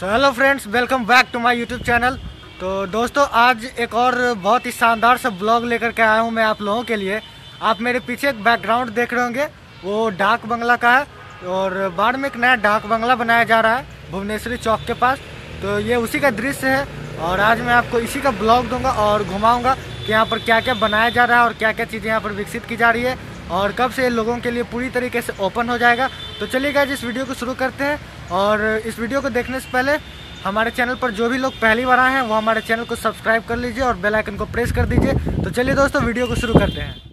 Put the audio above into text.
तो hello friends, welcome back to my YouTube channel. तो दोस्तों, आज एक और बहुत ही शानदार सा ब्लॉग लेकर के आया हूं मैं आप लोगों के लिए। आप मेरे पीछे एक बैकग्राउंड देख रहे होंगे, वो डाक बंगला का है और बाढ़ में एक नया डाक बंगला बनाया जा रहा है भुवनेश्वरी चौक के पास। तो ये उसी का दृश्य है और आज मैं आपको इसी का ब्लॉग दूंगा और घुमाऊँगा कि यहाँ पर क्या क्या बनाया जा रहा है और क्या क्या चीज़ें यहाँ पर विकसित की जा रही है और कब से लोगों के लिए पूरी तरीके से ओपन हो जाएगा। तो चलिए गाइस, इस वीडियो को शुरू करते हैं। और इस वीडियो को देखने से पहले हमारे चैनल पर जो भी लोग पहली बार आए हैं वो हमारे चैनल को सब्सक्राइब कर लीजिए और बेल आइकन को प्रेस कर दीजिए। तो चलिए दोस्तों, वीडियो को शुरू करते हैं।